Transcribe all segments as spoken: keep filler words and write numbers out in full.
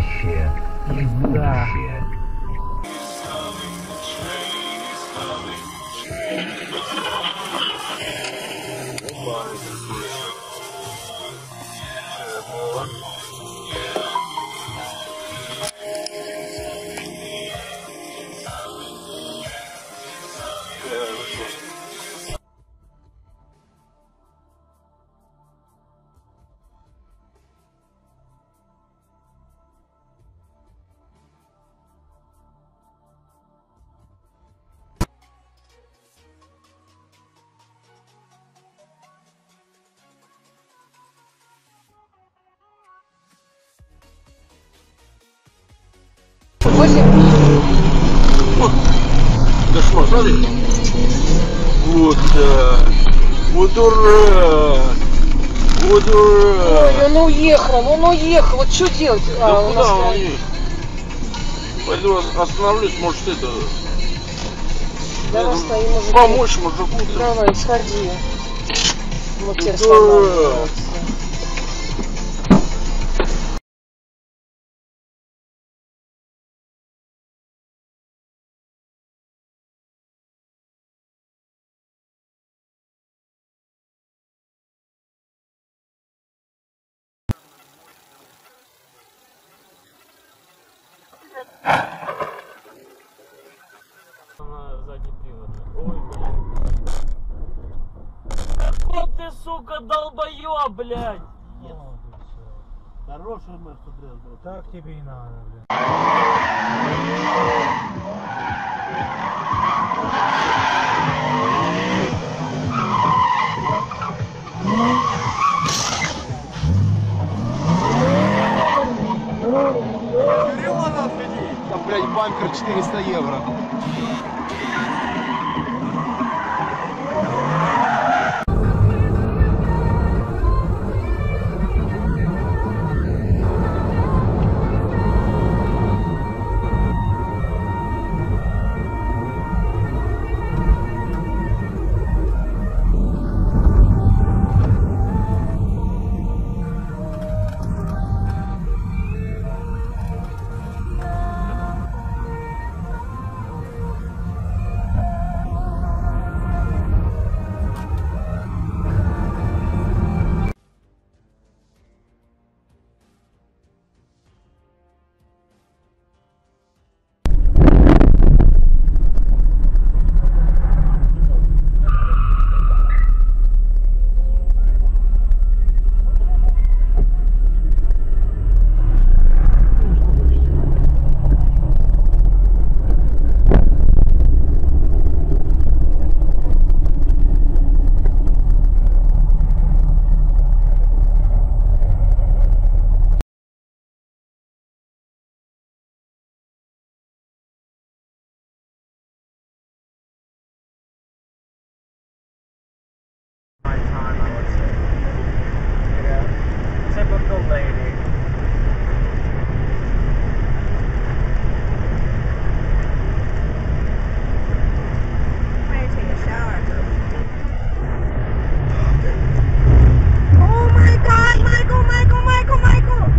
настоящее есть будущее. Вот, кошмар, смотри. Вот так. Вот дурак. Вот дурак. Ой, он уехал, он уехал. Вот что делать? Да А, куда он он уехал? Пойду остановлюсь, может это... Давай стоим уже. Помочь мужику. Давай, сходи. Вот теперь дурак. Ой, блядь. Вот ты, сука, долбоёб, блядь. Хороший мэр, что Так тебе и надо, блядь. Там, блядь, бампер четыреста евро. Typical lady. Ready to take a shower. Oh my God, Michael, Michael, Michael, Michael!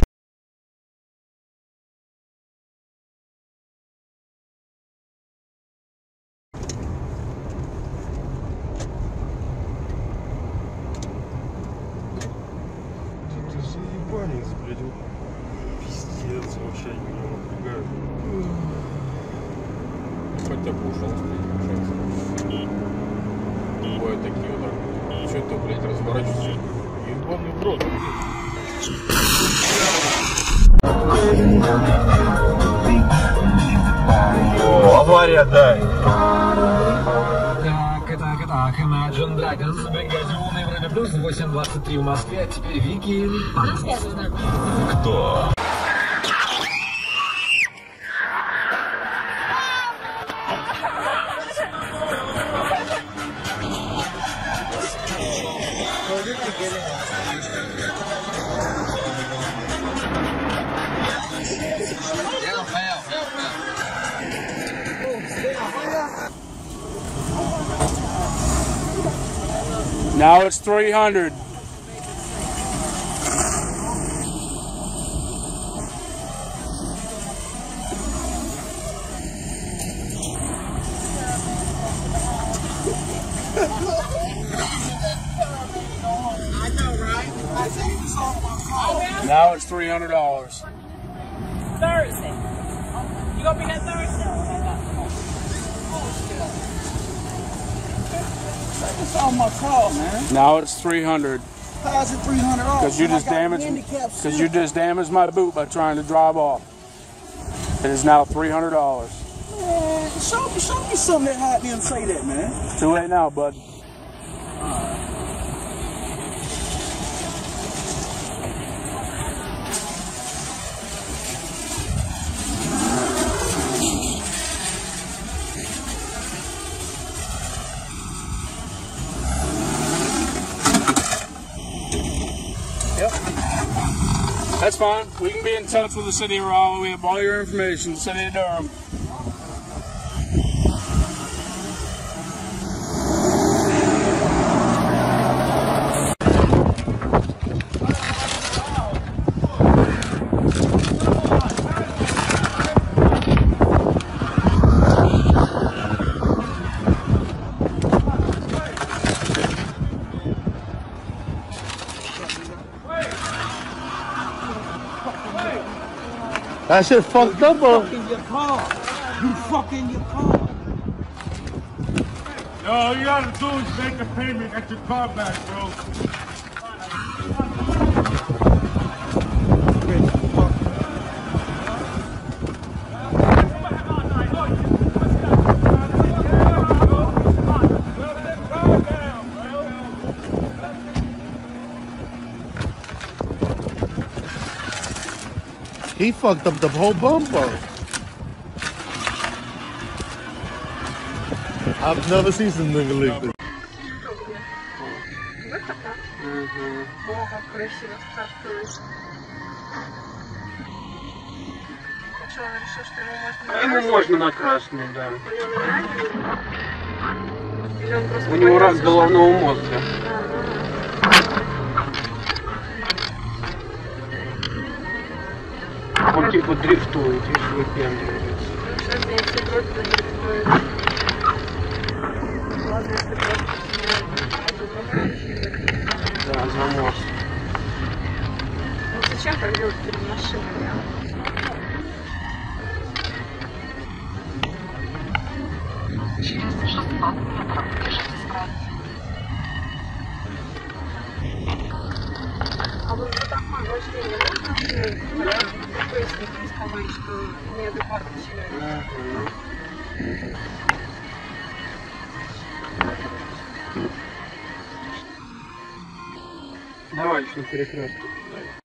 Ты заебанец, блядь. Пиздец, вообще меня напрягает. Хотя бы ушел, блядь, бывают такие вот так. Что это, блядь, разворачивается? Ебаный в рот, О, авария, дай. Так, так, так, Imagine Dragons, бригаде Лунный время плюс восемь двадцать три в Москве, а теперь Вики. Кто? Now it's three hundred. Now it's three hundred dollars. Thursday. You gonna be there Thursday? It's on my car, man. Now it's three hundred. How's it three hundred dollars? Because you just damaged. Because you just damaged my boot by trying to drive off. It is now three hundred dollars. Man, show me, show me something that had them say that, man. Too late now, bud. Yep. That's fine. We can be in touch with the city of Raleigh. We have all your information. City of Durham. That shit fucked up, bro. In your car. You fucking your car. No, all you gotta do is make a payment, get your car back, bro. He fucked up the whole bumper. I've never seen some nigga like this. О, как красиво стартует. Что, он решил, что ему можно... Ему можно на красный, да. Или он просто... У него рак головного мозга. Он типа дрифтует, если выпендривается. Сейчас я все просто дрифтует. Ладно, если просто... Да, заморз. Ну зачем так делать перед машиной? Через шестьсот метров держитесь справа. А вот за такое вождение можно пояснить, сказать, что неадекватно себя? Давай еще на перекресток.